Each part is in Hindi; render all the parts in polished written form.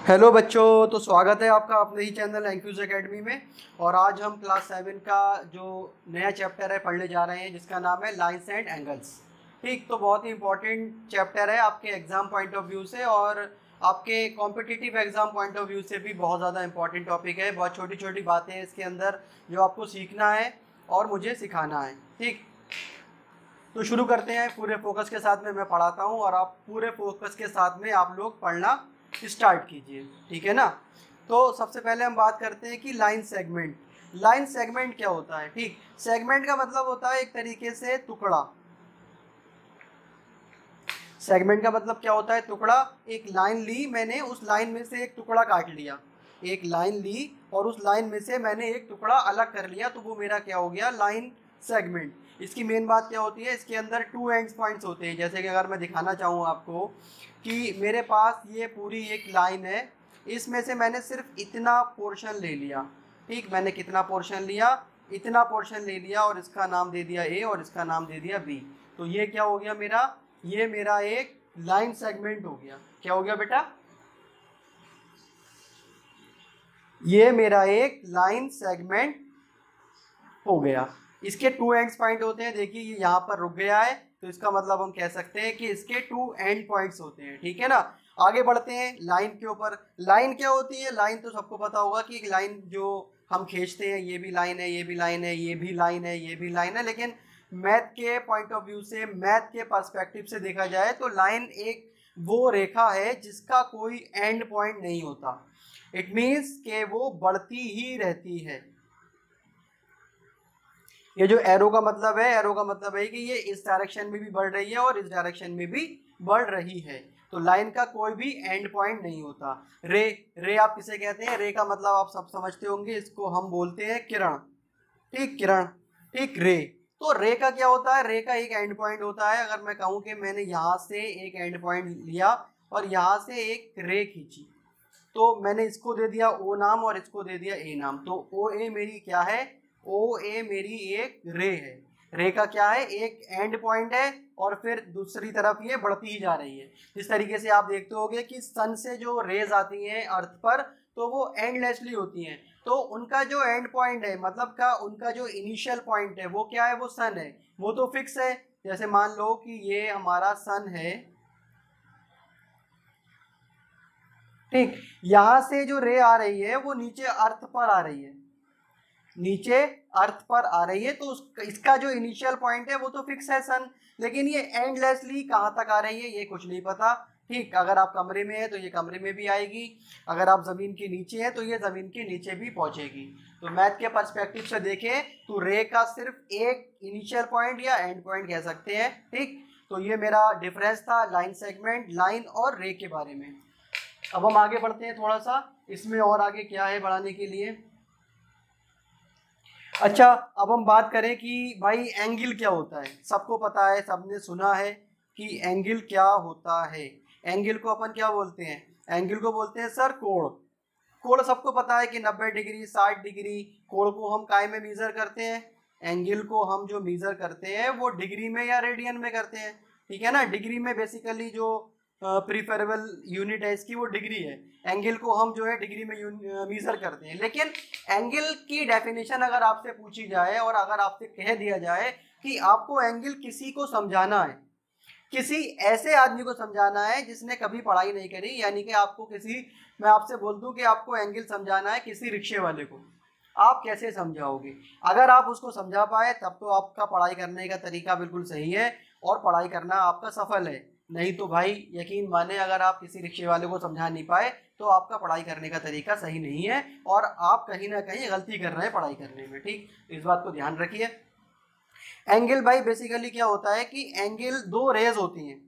हेलो बच्चों, तो स्वागत है आपका अपने ही चैनल एंक्यूज एकेडमी में। और आज हम क्लास 7 का जो नया चैप्टर है पढ़ने जा रहे हैं, जिसका नाम है लाइंस एंड एंगल्स। ठीक, तो बहुत ही इंपॉर्टेंट चैप्टर है आपके एग्ज़ाम पॉइंट ऑफ व्यू से और आपके competitive exam point of view से भी बहुत ज़्यादा इंपॉर्टेंट टॉपिक है। बहुत छोटी छोटी बातें हैं इसके अंदर जो आपको सीखना है और मुझे सिखाना है। ठीक, तो शुरू करते हैं। पूरे फोकस के साथ में मैं पढ़ाता हूँ और आप पूरे फोकस के साथ में आप लोग पढ़ना स्टार्ट कीजिए, ठीक है ना। तो सबसे पहले हम बात करते हैं कि लाइन सेगमेंट। लाइन सेगमेंट क्या होता है? ठीक, सेगमेंट का मतलब होता है एक तरीके से टुकड़ा। सेगमेंट का मतलब क्या होता है? टुकड़ा। एक लाइन ली मैंने, उस लाइन में से एक टुकड़ा काट लिया। एक लाइन ली और उस लाइन में से मैंने एक टुकड़ा अलग कर लिया, तो वो मेरा क्या हो गया? Line segment. इसकी मेन बात क्या होती है? इसके अंदर टू एंड पॉइंट्स होते हैं। जैसे कि अगर मैं दिखाना चाहूँ आपको कि मेरे पास ये पूरी एक लाइन है, इसमें से मैंने सिर्फ इतना पोर्शन ले लिया। ठीक, मैंने कितना पोर्शन लिया? इतना पोर्शन ले लिया और इसका नाम दे दिया ए और इसका नाम दे दिया बी। तो ये क्या हो गया मेरा? ये मेरा एक लाइन सेगमेंट हो गया। क्या हो गया बेटा? ये मेरा एक लाइन सेगमेंट हो गया। इसके टू एंड्स पॉइंट होते हैं। देखिए ये यहाँ पर रुक गया है, तो इसका मतलब हम कह सकते हैं कि इसके टू एंड पॉइंट्स होते हैं, ठीक है ना। आगे बढ़ते हैं लाइन के ऊपर। लाइन क्या होती है? लाइन तो सबको पता होगा कि एक लाइन जो हम खींचते हैं, ये भी लाइन है, ये भी लाइन है, ये भी लाइन है, ये भी लाइन है। लेकिन मैथ के पॉइंट ऑफ व्यू से, मैथ के पर्सपेक्टिव से देखा जाए तो लाइन एक वो रेखा है जिसका कोई एंड पॉइंट नहीं होता। इट मीन्स कि वो बढ़ती ही रहती है। ये जो एरो का मतलब है, एरो का मतलब है कि ये इस डायरेक्शन में भी बढ़ रही है और इस डायरेक्शन में भी बढ़ रही है। तो लाइन का कोई भी एंड पॉइंट नहीं होता। रे, रे आप किसे कहते हैं? रे का मतलब आप सब समझते होंगे, इसको हम बोलते हैं किरण। ठीक, किरण। ठीक, रे। तो रे का क्या होता है? रे का एक एंड पॉइंट होता है। अगर मैं कहूँ कि मैंने यहाँ से एक एंड पॉइंट लिया और यहाँ से एक रे खींची, तो मैंने इसको दे दिया ओ नाम और इसको दे दिया ए नाम। तो ओ ए मेरी क्या है? ओ ए मेरी एक रे है। रे का क्या है? एक एंड पॉइंट है और फिर दूसरी तरफ ये बढ़ती ही जा रही है। इस तरीके से आप देखते होंगे कि सन से जो रेज आती हैं अर्थ पर, तो वो एंडलेसली होती हैं। तो उनका जो एंड पॉइंट है, मतलब का उनका जो इनिशियल पॉइंट है, वो क्या है? वो सन है। वो तो फिक्स है। जैसे मान लो कि ये हमारा सन है। ठीक, यहां से जो रे आ रही है वो नीचे अर्थ पर आ रही है, नीचे अर्थ पर आ रही है। तो इसका जो इनिशियल पॉइंट है वो तो फिक्स है सन, लेकिन ये एंडलेसली कहाँ तक आ रही है ये कुछ नहीं पता। ठीक, अगर आप कमरे में हैं तो ये कमरे में भी आएगी, अगर आप ज़मीन के नीचे हैं तो ये ज़मीन के नीचे भी पहुंचेगी। तो मैथ के पर्सपेक्टिव से देखें तो रे का सिर्फ एक इनिशियल पॉइंट या एंड पॉइंट कह सकते हैं। ठीक, तो ये मेरा डिफरेंस था लाइन सेगमेंट, लाइन और रे के बारे में। अब हम आगे बढ़ते हैं थोड़ा सा इसमें, और आगे क्या है बढ़ाने के लिए। अच्छा, अब हम बात करें कि भाई एंगल क्या होता है। सबको पता है, सबने सुना है कि एंगल क्या होता है। एंगल को अपन क्या बोलते हैं? एंगल को बोलते हैं सर कोण। कोण सबको पता है कि 90 डिग्री, 60 डिग्री। कोण को हम काय में मेजर करते हैं? एंगल को हम जो मेजर करते हैं वो डिग्री में या रेडियन में करते हैं, ठीक है ना। डिग्री में बेसिकली जो प्रीफरेबल यूनिट है इसकी वो डिग्री है। एंगल को हम जो है डिग्री में मेजर करते हैं। लेकिन एंगल की डेफिनेशन अगर आपसे पूछी जाए और अगर आपसे कह दिया जाए कि आपको एंगल किसी को समझाना है, किसी ऐसे आदमी को समझाना है जिसने कभी पढ़ाई नहीं करी, यानी कि आपको किसी, मैं आपसे बोल दूं कि आपको एंगल समझाना है किसी रिक्शे वाले को, आप कैसे समझाओगे? अगर आप उसको समझा पाए तब तो आपका पढ़ाई करने का तरीका बिल्कुल सही है और पढ़ाई करना आपका सफल है। नहीं तो भाई यकीन माने, अगर आप किसी रिक्शे वाले को समझा नहीं पाए तो आपका पढ़ाई करने का तरीका सही नहीं है और आप कहीं ना कहीं गलती कर रहे हैं पढ़ाई करने में। ठीक, इस बात को ध्यान रखिए। एंगल भाई बेसिकली क्या होता है कि एंगल दो रेज होती हैं,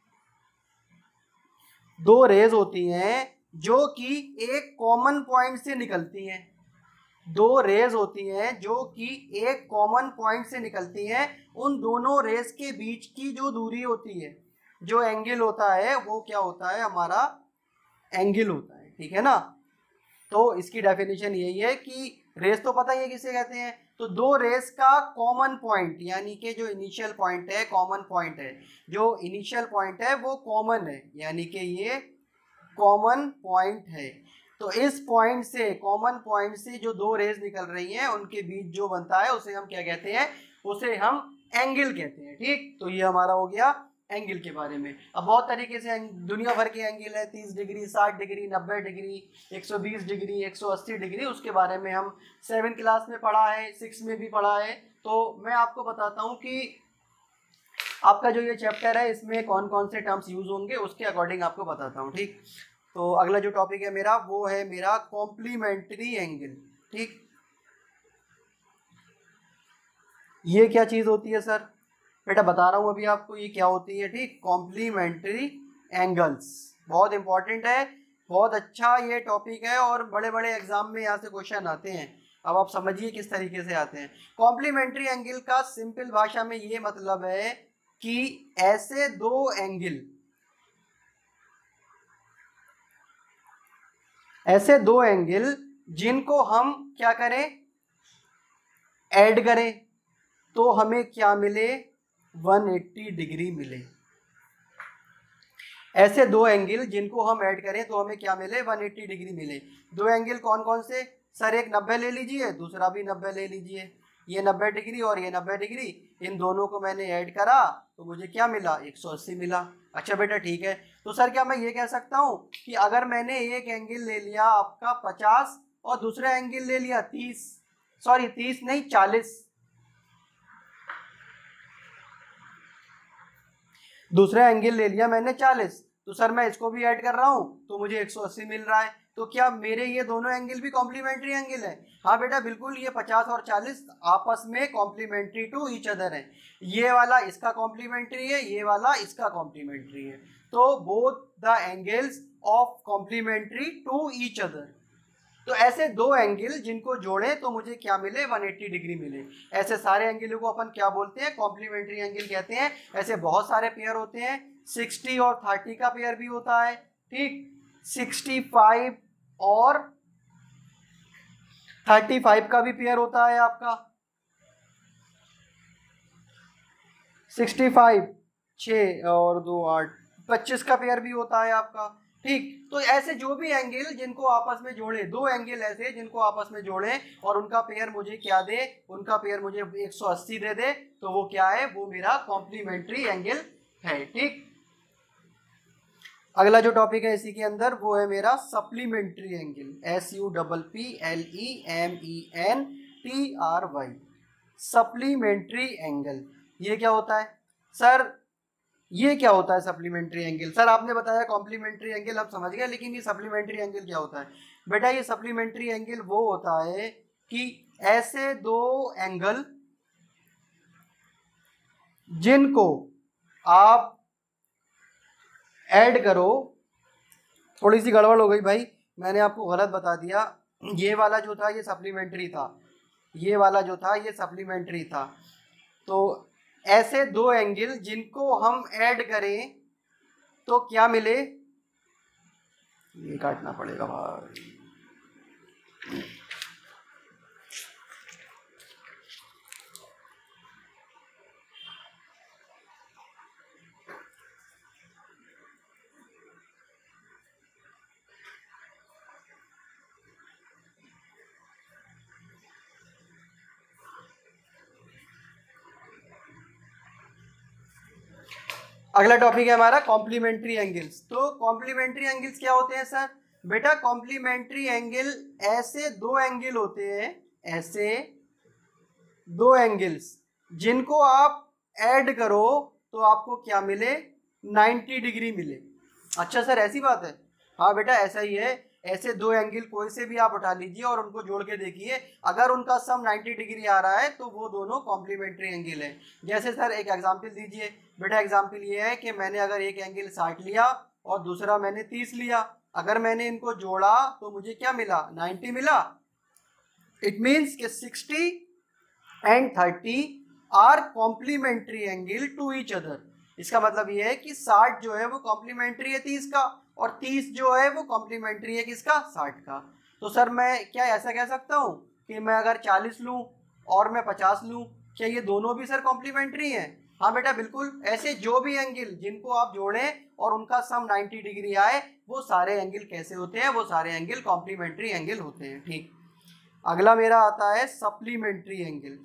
दो रेज होती हैं जो कि एक कॉमन पॉइंट से निकलती हैं। दो रेज होती हैं जो कि एक कॉमन पॉइंट से निकलती हैं। उन दोनों रेज के बीच की जो दूरी होती है, जो एंगल होता है, वो क्या होता है? हमारा एंगल होता है, ठीक है ना। तो इसकी डेफिनेशन यही है कि रेस तो पता ही है किसे कहते हैं। तो दो रेस का कॉमन पॉइंट, यानी कि जो इनिशियल पॉइंट है कॉमन पॉइंट है, जो इनिशियल पॉइंट है वो कॉमन है, यानी कि ये कॉमन पॉइंट है। तो इस पॉइंट से, कॉमन पॉइंट से जो दो रेज निकल रही हैं उनके बीच जो बनता है उसे हम क्या कहते हैं, उसे हम एंगल कहते हैं। ठीक, तो ये हमारा हो गया एंगल के बारे में। अब बहुत तरीके से दुनिया भर के एंगल है, 30 degree, 60 degree, 90 degree, 120 degree, 180 degree, उसके बारे में हम 7 क्लास में पढ़ा है, 6 में भी पढ़ा है। तो मैं आपको बताता हूँ कि आपका जो ये चैप्टर है इसमें कौन कौन से टर्म्स यूज होंगे, उसके अकॉर्डिंग आपको बताता हूँ। ठीक, तो अगला जो टॉपिक है मेरा वो है मेरा कॉम्प्लीमेंट्री एंगल। ठीक, ये क्या चीज होती है सर? बेटा बता रहा हूँ अभी आपको ये क्या होती है। ठीक, कॉम्प्लीमेंट्री एंगल्स बहुत इंपॉर्टेंट है, बहुत अच्छा ये टॉपिक है और बड़े बड़े एग्जाम में यहाँ से क्वेश्चन आते हैं। अब आप समझिए किस तरीके से आते हैं। कॉम्प्लीमेंट्री एंगल का सिंपल भाषा में ये मतलब है कि ऐसे दो एंगल, ऐसे दो एंगल जिनको हम क्या करें, ऐड करें, तो हमें क्या मिले, 180 डिग्री मिले। ऐसे दो एंगल जिनको हम ऐड करें तो हमें क्या मिले, 180 डिग्री मिले। दो एंगल कौन कौन से सर? एक 90 ले लीजिए, दूसरा भी 90 ले लीजिए। ये 90 डिग्री और ये 90 डिग्री, इन दोनों को मैंने ऐड करा तो मुझे क्या मिला, 180 मिला। अच्छा बेटा ठीक है, तो सर क्या मैं ये कह सकता हूँ कि अगर मैंने एक एंगल ले लिया आपका 50 और दूसरा एंगल ले लिया 30, सॉरी 30 नहीं 40, दूसरा एंगल ले लिया मैंने 40, तो सर मैं इसको भी ऐड कर रहा हूं तो मुझे 180 मिल रहा है। तो क्या मेरे ये दोनों एंगल भी कॉम्प्लीमेंट्री एंगल है? हाँ बेटा बिल्कुल, ये 50 और 40 आपस में कॉम्प्लीमेंट्री टू ईच अदर है। ये वाला इसका कॉम्प्लीमेंट्री है, ये वाला इसका कॉम्प्लीमेंट्री है। तो both the angles of complementary to each other. तो ऐसे दो एंगल जिनको जोड़े तो मुझे क्या मिले, 180 डिग्री मिले। ऐसे सारे एंगलों को अपन क्या बोलते हैं, कॉम्प्लीमेंट्री एंगल कहते हैं। ऐसे बहुत सारे पेयर होते हैं, 60 और 30 का पेयर भी होता है। ठीक, 65 और 35 का भी पेयर होता है आपका। 65 6 और 2 8, 25 का पेयर भी होता है आपका। ठीक, तो ऐसे जो भी एंगल जिनको आपस में जोड़े, दो एंगल ऐसे जिनको आपस में जोड़े और उनका पेयर मुझे क्या दे, उनका पेयर मुझे 180 दे दे, तो वो क्या है, वो मेरा कॉम्प्लीमेंट्री एंगल है। ठीक, अगला जो टॉपिक है इसी के अंदर वो है मेरा supplementary angle, SUPPLEMENTRY। Supplementary angle ये क्या होता है सर? ये क्या होता है सप्लीमेंट्री एंगल? सर आपने बताया कॉम्प्लीमेंट्री एंगल हम समझ गए, लेकिन ये सप्लीमेंट्री एंगल क्या होता है? बेटा ये सप्लीमेंट्री एंगल वो होता है कि ऐसे दो एंगल जिनको आप ऐड करो, थोड़ी सी गड़बड़ हो गई भाई, मैंने आपको गलत बता दिया। ये वाला जो था ये सप्लीमेंट्री था, ये वाला जो था ये सप्लीमेंट्री था। तो ऐसे दो एंगल जिनको हम ऐड करें तो क्या मिले, ये काटना पड़ेगा भाई। अगला टॉपिक है हमारा कॉम्प्लीमेंट्री एंगल्स। तो कॉम्प्लीमेंट्री एंगल्स क्या होते हैं सर? बेटा कॉम्प्लीमेंट्री एंगल ऐसे दो एंगल होते हैं, ऐसे दो एंगल्स जिनको आप ऐड करो तो आपको क्या मिले, 90 डिग्री मिले। अच्छा सर ऐसी बात है? हाँ बेटा ऐसा ही है। ऐसे दो एंगल कोई से भी आप उठा लीजिए और उनको जोड़ के देखिए, अगर उनका सम 90 डिग्री आ रहा है तो वो दोनों कॉम्प्लीमेंट्री एंगल है। जैसे सर एक एग्जांपल दीजिए। बेटा एग्जांपल ये है कि मैंने अगर एक एंगल 60 लिया और दूसरा मैंने 30 लिया, अगर मैंने इनको जोड़ा तो मुझे क्या मिला, 90 मिला। इट मीन्स कि 60 and 30 are complementary angle to each other. इसका मतलब ये है कि 60 जो है वो कॉम्प्लीमेंट्री है 30 का, और 30 जो है वो कॉम्प्लीमेंट्री है किसका, 60 का। तो सर मैं क्या ऐसा कह सकता हूँ कि मैं अगर 40 लूँ और मैं 50 लूँ, क्या ये दोनों भी सर कॉम्प्लीमेंट्री हैं? हाँ बेटा बिल्कुल, ऐसे जो भी एंगल जिनको आप जोड़ें और उनका सम 90 डिग्री आए, वो सारे एंगल कैसे होते हैं, वो सारे एंगल कॉम्प्लीमेंट्री एंगल होते हैं। ठीक, अगला मेरा आता है सप्लीमेंट्री एंगल।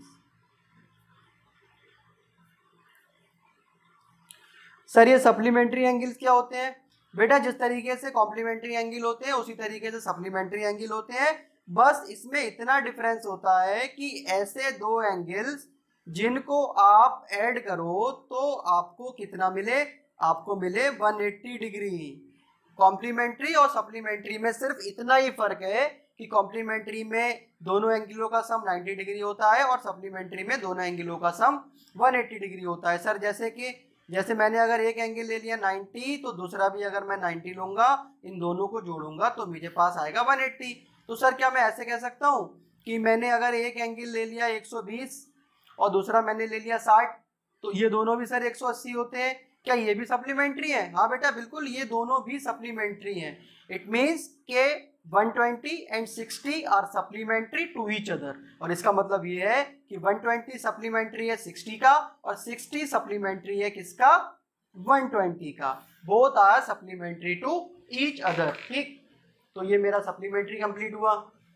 सर ये सप्लीमेंट्री एंगल्स क्या होते हैं? बेटा जिस तरीके से कॉम्प्लीमेंट्री एंगल होते हैं उसी तरीके से सप्लीमेंट्री एंगल होते हैं, बस इसमें इतना डिफरेंस होता है कि ऐसे दो एंगल्स जिनको आप ऐड करो तो आपको कितना मिले, आपको मिले 180 डिग्री। कॉम्प्लीमेंट्री और सप्लीमेंट्री में सिर्फ इतना ही फर्क है कि कॉम्प्लीमेंट्री में दोनों एंगलों का सम 90 डिग्री होता है और सप्लीमेंट्री में दोनों एंगलों का सम 180 डिग्री होता है। सर जैसे मैंने अगर एक एंगल ले लिया 90 तो दूसरा भी अगर मैं 90 लूंगा, इन दोनों को जोड़ूंगा तो मेरे पास आएगा 180। तो सर क्या मैं ऐसे कह सकता हूँ कि मैंने अगर एक एंगल ले लिया 120 और दूसरा मैंने ले लिया 60, तो ये दोनों भी सर 180 होते हैं, क्या ये भी सप्लीमेंट्री है? हाँ बेटा बिल्कुल, ये दोनों भी सप्लीमेंट्री हैं। इट मीन्स के 120 and 60 are supplementary to each other. और इसका मतलब ये है कि 120 सप्लीमेंट्री है 60 का और 60 सप्लीमेंट्री है किसका? 120 का। Both are supplementary to each other. ठीक, तो ये मेरा सप्लीमेंट्री कंप्लीट हुआ।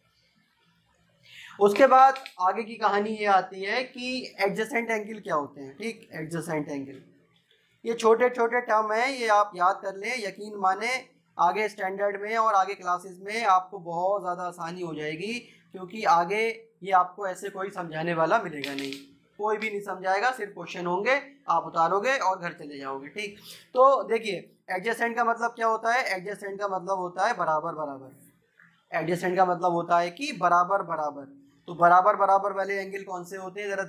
उसके बाद आगे की कहानी ये आती है कि एडजेसेंट एंगल क्या होते हैं। ठीक, एडजेसेंट एंगल ये छोटे छोटे टर्म हैं, ये आप याद कर लें, यकीन माने आगे स्टैंडर्ड में और आगे क्लासेस में आपको बहुत ज़्यादा आसानी हो जाएगी, क्योंकि आगे ये आपको ऐसे कोई समझाने वाला मिलेगा नहीं, कोई भी नहीं समझाएगा, सिर्फ क्वेश्चन होंगे, आप उतारोगे और घर चले जाओगे। ठीक, तो देखिए एडजेसेंट का मतलब क्या होता है? एडजेसेंट का मतलब होता है बराबर बराबर। एडजेसेंट का मतलब होता है कि बराबर बराबर। तो बराबर बराबर वाले एंगल कौन से होते हैं ज़रा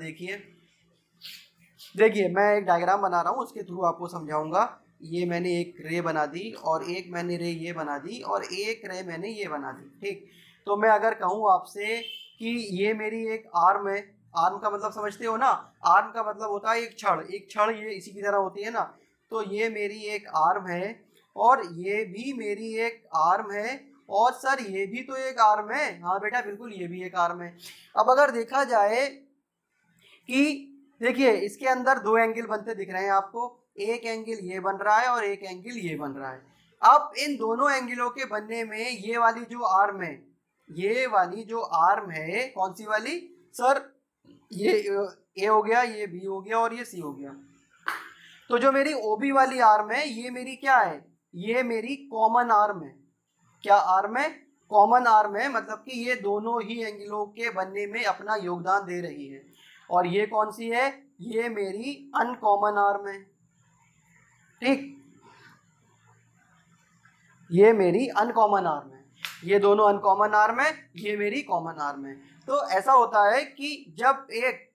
देखिए मैं एक डायग्राम बना रहा हूँ, उसके थ्रू आपको समझाऊंगा। ये मैंने एक रे बना दी और एक मैंने रे ये बना दी और एक रे मैंने ये बना दी। ठीक, तो मैं अगर कहूँ आपसे कि ये मेरी एक आर्म है, आर्म का मतलब समझते हो ना, आर्म का मतलब होता है एक छड़, एक छड़ ये इसी की तरह होती है ना, तो ये मेरी एक आर्म है और ये भी मेरी एक आर्म है और सर ये भी तो एक आर्म है। हाँ बेटा बिल्कुल, ये भी एक आर्म है। अब अगर देखा जाए कि देखिए इसके अंदर दो एंगल बनते दिख रहे हैं आपको, एक एंगल ये बन रहा है और एक एंगल ये बन रहा है। अब इन दोनों एंगलों के बनने में ये वाली जो आर्म है, ये वाली जो आर्म है कौन सी वाली? सर ये ए हो गया, ये बी हो गया और ये सी हो गया। तो जो मेरी ओबी वाली आर्म है ये मेरी क्या है? ये मेरी कॉमन आर्म है। क्या आर्म है? कॉमन आर्म है, मतलब कि ये दोनों ही एंगलों के बनने में अपना योगदान दे रही है। और ये कौन सी है? ये मेरी अनकॉमन आर्म है। ठीक, ये मेरी अनकॉमन आर्म है, ये दोनों अनकॉमन आर्म है, ये मेरी कॉमन आर्म है। तो ऐसा होता है कि जब एक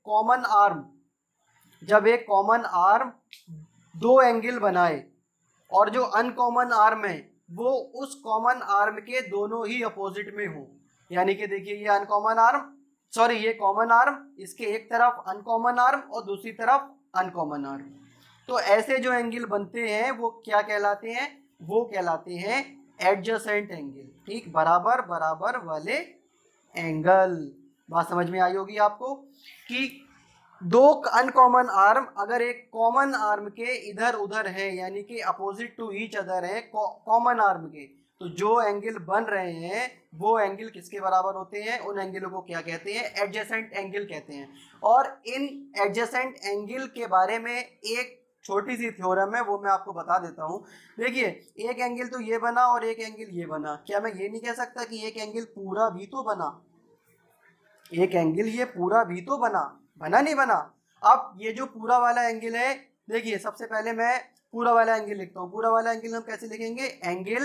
कॉमन आर्म दो एंगल बनाए और जो अनकॉमन आर्म है वो उस कॉमन आर्म के दोनों ही अपोजिट में हो, यानी कि देखिए ये अनकॉमन आर्म, सॉरी ये कॉमन आर्म, इसके एक तरफ अनकॉमन आर्म और दूसरी तरफ अनकॉमन आर्म, तो ऐसे जो एंगल बनते हैं वो क्या कहलाते हैं? वो कहलाते हैं एडजेसेंट एंगल। ठीक, बराबर बराबर वाले एंगल। बात समझ में आई होगी आपको कि दो अनकॉमन आर्म अगर एक कॉमन आर्म के इधर उधर है, यानी कि अपोजिट टू ईच अदर है कॉमन आर्म के, तो जो एंगल बन रहे हैं वो एंगल किसके बराबर होते हैं? उन एंगलों को क्या कहते हैं? एडजेसेंट एंगल कहते हैं। और इन एडजेसेंट एंगल के बारे में एक छोटी सी थ्योरम है, वो मैं आपको बता देता हूँ। देखिए एक एंगल तो ये बना और एक एंगल ये बना, क्या मैं ये नहीं कह सकता कि एक एंगल पूरा भी तो बना? एक एंगल ये पूरा भी तो बना नहीं बना? अब ये जो पूरा वाला एंगल है, देखिए सबसे पहले मैं पूरा वाला एंगल लिखता हूँ। पूरा वाला एंगल हम कैसे लिखेंगे? एंगल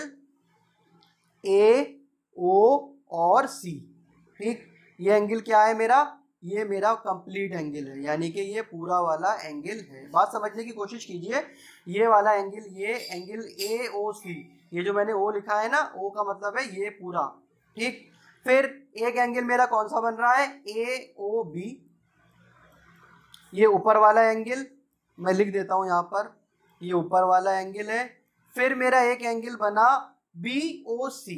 ए ओ और सी। ठीक, ये एंगल क्या है मेरा? ये मेरा कंप्लीट एंगल है, यानी कि ये पूरा वाला एंगल है। बात समझने की कोशिश कीजिए, ये वाला एंगल, ये एंगल ए ओ सी, ये जो मैंने ओ लिखा है ना, ओ का मतलब है ये पूरा। ठीक, फिर एक एंगल मेरा कौन सा बन रहा है? ए ओ बी, ये ऊपर वाला एंगल मैं लिख देता हूँ यहाँ पर, ये ऊपर वाला एंगल है। फिर मेरा एक एंगल बना बी ओ सी,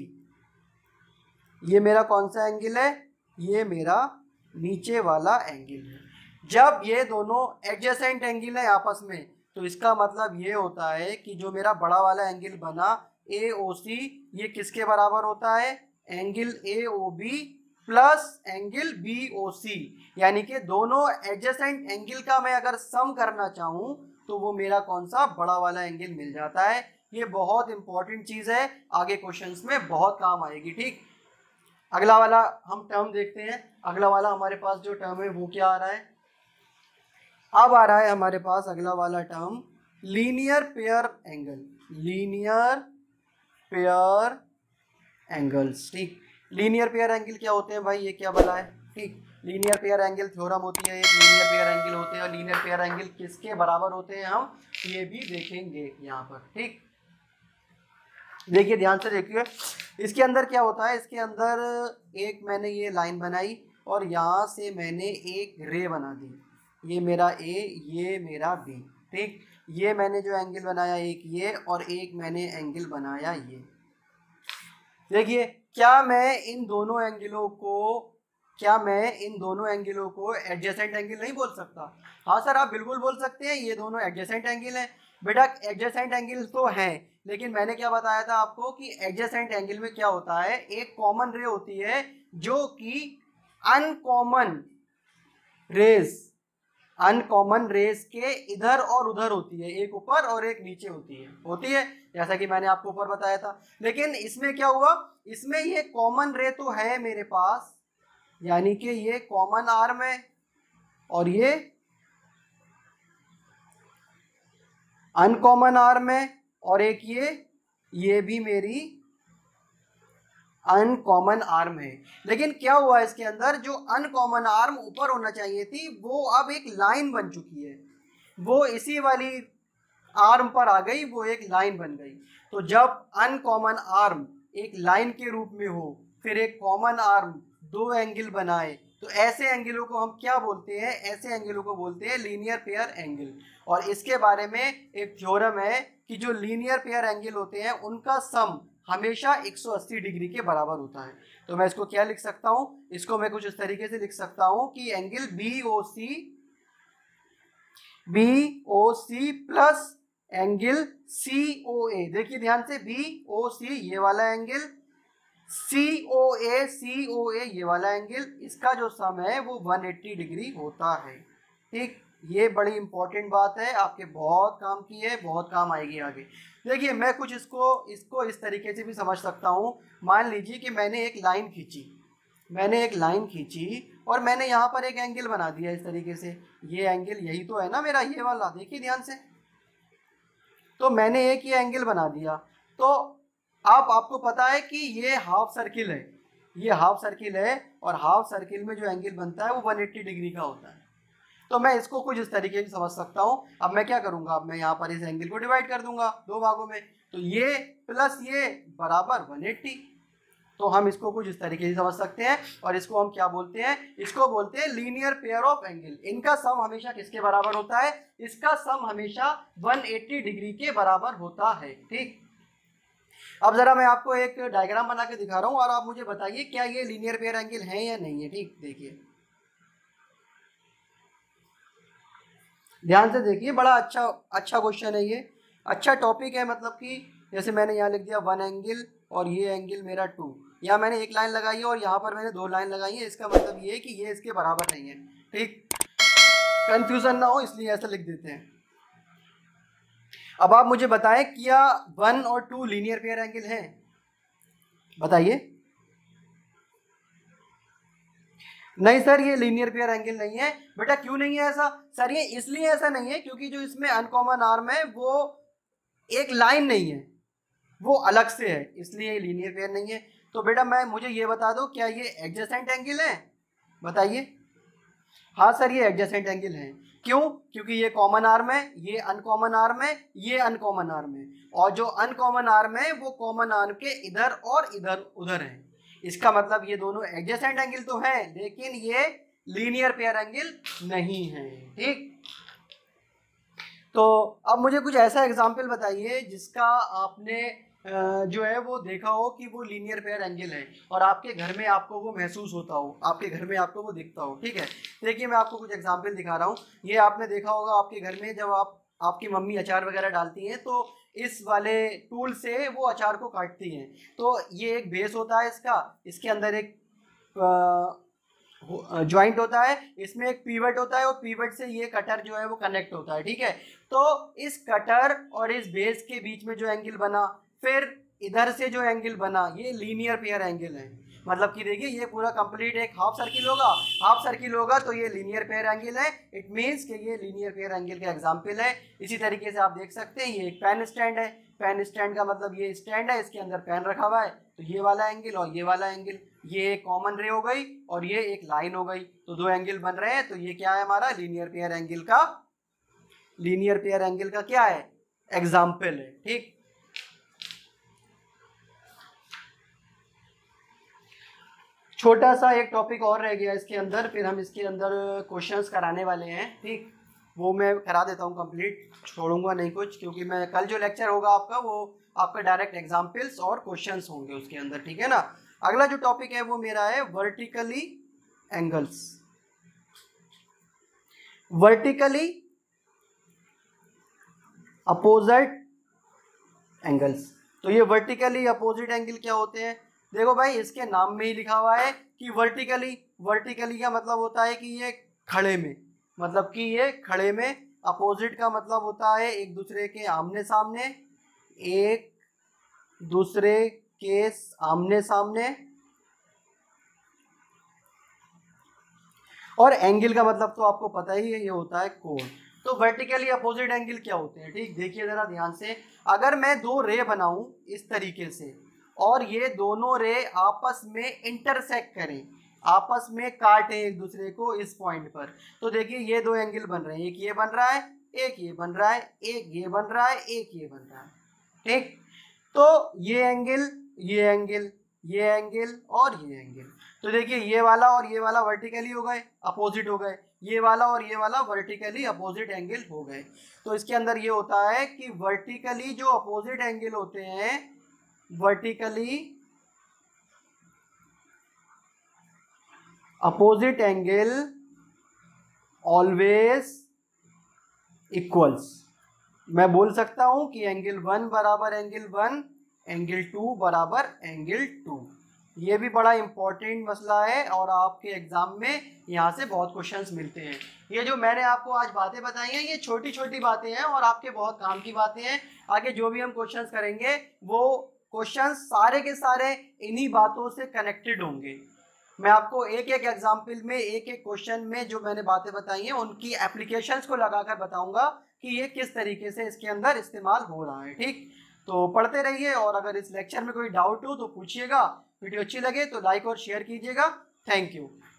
ये मेरा कौन सा एंगल है? ये मेरा नीचे वाला एंगल है। जब ये दोनों एडजेसेंट एंगल है आपस में, तो इसका मतलब ये होता है कि जो मेरा बड़ा वाला एंगल बना AOC, ये किसके बराबर होता है, angle AOB plus angle BOC। यानी कि दोनों एडजेसेंट एंगल का मैं अगर सम करना चाहूं तो वो मेरा कौन सा, बड़ा वाला एंगल मिल जाता है। ये बहुत इंपॉर्टेंट चीज है, आगे क्वेश्चंस में बहुत काम आएगी। ठीक, अगला वाला हम टर्म देखते हैं। अगला वाला हमारे पास जो टर्म है वो क्या आ रहा है, अब आ रहा है हमारे पास अगला वाला term linear pair angle, linear pair angles. ठीक, लीनियर पेयर एंगल क्या होते हैं भाई, ये क्या बना है। ठीक, लीनियर पेयर एंगल थ्योरम होती है, एक लीनियर पेयर एंगल होते हैं, और लीनियर पेयर एंगल किसके बराबर होते हैं हम ये भी देखेंगे यहाँ पर। ठीक, देखिए ध्यान से देखिए, इसके अंदर क्या होता है, इसके अंदर एक मैंने ये लाइन बनाई और यहाँ से मैंने एक रे बना दी, ये मेरा A, ये मेरा B। ठीक, ये मैंने जो एंगल बनाया एक ये, और एक मैंने एंगल बनाया ये। देखिए, क्या मैं इन दोनों एंगलों को एडजेसेंट एंगल नहीं बोल सकता। हाँ सर, आप बिल्कुल बोल सकते हैं, ये दोनों एडजेसेंट एंगल हैं। बेटा एडजेसेंट एंगल तो हैं, लेकिन मैंने क्या बताया था आपको कि एडजेसेंट एंगल में क्या होता है, एक कॉमन रे होती है जो कि अनकॉमन रेस के इधर और उधर होती है, एक ऊपर और एक नीचे होती है जैसा कि मैंने आपको ऊपर बताया था। लेकिन इसमें क्या हुआ, इसमें ये कॉमन रे तो है मेरे पास, यानी कि ये कॉमन आर्म है, और ये अनकॉमन आर्म है, और एक ये भी मेरी अनकॉमन आर्म है। लेकिन क्या हुआ, इसके अंदर जो अनकॉमन आर्म ऊपर होना चाहिए थी वो अब एक लाइन बन चुकी है, वो इसी वाली आर्म पर आ गई, वो एक लाइन बन गई। तो जब अनकॉमन आर्म एक लाइन के रूप में हो, फिर एक कॉमन आर्म दो एंगल बनाए, तो ऐसे एंगलों को हम क्या बोलते हैं, ऐसे एंगलों को बोलते हैं लीनियर पेयर एंगल। और इसके बारे में एक थ्योरम है कि जो लीनियर पेयर एंगल होते हैं उनका सम हमेशा 180 डिग्री के बराबर होता है। तो मैं इसको क्या लिख सकता हूं, इसको मैं कुछ इस तरीके से लिख सकता हूं कि angle BOC plus angle COA। देखिए ध्यान से, BOC ये वाला एंगल, COA ये वाला एंगल, इसका जो सम है वो 180 डिग्री होता है। ठीक, ये बड़ी इंपॉर्टेंट बात है, आपके बहुत काम की है, बहुत काम आएगी आगे। देखिए मैं कुछ इसको इस तरीके से भी समझ सकता हूँ। मान लीजिए कि मैंने एक लाइन खींची और मैंने यहाँ पर एक एंगल बना दिया इस तरीके से। ये एंगल यही तो है ना मेरा, ये वाला, देखिए ध्यान से। तो मैंने एक ये एंगल बना दिया, तो आपको पता है कि ये हाफ सर्किल है, ये हाफ सर्किल है, और हाफ सर्किल में जो एंगल बनता है वो 180 डिग्री का होता है। तो मैं इसको कुछ इस तरीके से समझ सकता हूँ। अब मैं क्या करूँगा, अब मैं यहाँ पर इस एंगल को डिवाइड कर दूंगा दो भागों में, तो ये प्लस ये बराबर 180। तो हम इसको कुछ इस तरीके से समझ सकते हैं, और इसको हम क्या बोलते हैं, इसको बोलते हैं लीनियर पेयर ऑफ एंगल। इनका सम हमेशा किसके बराबर होता है, इसका सम हमेशा 180 डिग्री के बराबर होता है। ठीक, अब जरा मैं आपको एक डायग्राम बना के दिखा रहा हूँ, और आप मुझे बताइए क्या ये लीनियर पेयर एंगल है या नहीं है। ठीक, देखिए ध्यान से देखिए, बड़ा अच्छा क्वेश्चन है ये, अच्छा टॉपिक है। मतलब कि जैसे मैंने यहाँ लिख दिया 1 एंगल और ये एंगल मेरा 2, यहाँ मैंने एक लाइन लगाई है और यहाँ पर मैंने 2 लाइन लगाई है, इसका मतलब ये है कि ये इसके बराबर नहीं है। ठीक, कंफ्यूजन ना हो इसलिए ऐसा लिख देते हैं। अब आप मुझे बताएं क्या 1 और 2 लीनियर पेयर एंगल हैं, बताइए। नहीं सर, ये लीनियर पेयर एंगल नहीं है। बेटा क्यों नहीं है ऐसा, सर ये इसलिए ऐसा नहीं है क्योंकि जो इसमें अनकॉमन आर्म है वो एक लाइन नहीं है, वो अलग से है, इसलिए ये लीनियर पेयर नहीं है। तो बेटा मुझे ये बता दो, क्या ये एडजेसेंट एंगल है, बताइए। हाँ सर, ये एडजेसेंट एंगल है। क्यों, क्योंकि ये कॉमन आर्म है, ये अनकॉमन आर्म है, ये अनकॉमन आर्म है, और जो अनकॉमन आर्म है वो कॉमन आर्म के इधर और इधर उधर है। इसका मतलब ये दोनों एडजेसेंट एंगल तो है, लेकिन ये लीनियर पेयर एंगल नहीं है। ठीक, तो अब मुझे कुछ ऐसा एग्जाम्पल बताइए जिसका आपने जो है वो देखा हो कि वो लीनियर पेयर एंगल है और आपके घर में आपको वो महसूस होता हो, आपके घर में आपको वो दिखता हो। ठीक है, देखिए मैं आपको कुछ एग्जांपल दिखा रहा हूँ। ये आपने देखा होगा आपके घर में जब आपकी मम्मी अचार वगैरह डालती हैं तो इस वाले टूल से वो अचार को काटती हैं। तो ये एक बेस होता है इसका, इसके अंदर एक ज्वाइंट होता है, इसमें एक पीवट होता है और पीवट से ये कटर जो है वो कनेक्ट होता है। ठीक है, तो इस कटर और इस बेस के बीच में जो एंगल बना, फिर इधर से जो एंगल बना, ये लीनियर पेयर एंगल है। मतलब कि देखिए ये पूरा कंप्लीट एक हाफ सर्किल होगा, हाफ सर्किल होगा तो ये लीनियर पेयर एंगल है। इट मीन्स कि ये लीनियर पेयर एंगल का एग्जांपल है। इसी तरीके से आप देख सकते हैं ये एक पेन स्टैंड है। पेन स्टैंड का मतलब ये स्टैंड है, इसके अंदर पेन रखा हुआ है, तो ये वाला एंगल और ये वाला एंगल, ये एक कॉमन रे हो गई और ये एक लाइन हो गई, तो दो एंगल बन रहे हैं। तो ये क्या है हमारा लीनियर पेयर एंगल का, लीनियर पेयर एंगल का क्या है, एग्जाम्पल है। ठीक, छोटा सा एक टॉपिक और रह गया इसके अंदर, फिर हम इसके अंदर क्वेश्चंस कराने वाले हैं। ठीक, वो मैं करा देता हूँ कंप्लीट, छोड़ूंगा नहीं कुछ, क्योंकि मैं कल जो लेक्चर होगा आपका वो आपका डायरेक्ट एग्जाम्पल्स और क्वेश्चंस होंगे उसके अंदर। ठीक है ना, अगला जो टॉपिक है वो मेरा है vertically angles. Vertically opposite angles. तो ये वर्टिकली अपोजिट एंगल क्या होते हैं, देखो भाई इसके नाम में ही लिखा हुआ है कि वर्टिकली, वर्टिकली का मतलब होता है कि ये खड़े में, मतलब कि ये खड़े में। अपोजिट का मतलब होता है एक दूसरे के आमने सामने, एक दूसरे के आमने सामने। और एंगल का मतलब तो आपको पता ही है, ये होता है कोण। तो वर्टिकली अपोजिट एंगल क्या होते हैं, ठीक, देखिए जरा ध्यान से। अगर मैं दो रे बनाऊं इस तरीके से और ये दोनों रे आपस में इंटरसेक्ट करें, आपस में काटें एक दूसरे को इस पॉइंट पर, तो देखिए ये दो एंगल बन रहे हैं, एक ये बन रहा है, एक ये बन रहा है, एक ये बन रहा है, एक ये बन रहा है। ठीक, तो ये एंगल, ये एंगल, ये एंगल और ये एंगल, तो देखिए ये वाला और ये वाला वर्टिकली हो गए, अपोजिट हो गए, ये वाला और ये वाला वर्टिकली अपोजिट एंगल हो गए। तो इसके अंदर ये होता है कि वर्टिकली जो अपोजिट एंगल होते हैं, vertically opposite angle always equals. मैं बोल सकता हूं कि एंगल 1 बराबर एंगल 1, एंगल 2 बराबर एंगल 2। ये भी बड़ा इंपॉर्टेंट मसला है और आपके एग्जाम में यहाँ से बहुत क्वेश्चंस मिलते हैं। ये जो मैंने आपको आज बातें बताई हैं ये छोटी छोटी बातें हैं और आपके बहुत काम की बातें हैं। आगे जो भी हम क्वेश्चंस करेंगे वो क्वेश्चंस सारे के सारे इन्हीं बातों से कनेक्टेड होंगे। मैं आपको एक एक एग्जाम्पल में, एक एक क्वेश्चन में जो मैंने बातें बताई हैं उनकी एप्लीकेशंस को लगाकर बताऊंगा कि ये किस तरीके से इसके अंदर इस्तेमाल हो रहा है। ठीक, तो पढ़ते रहिए और अगर इस लेक्चर में कोई डाउट हो तो पूछिएगा। वीडियो अच्छी लगे तो लाइक और शेयर कीजिएगा। Thank you.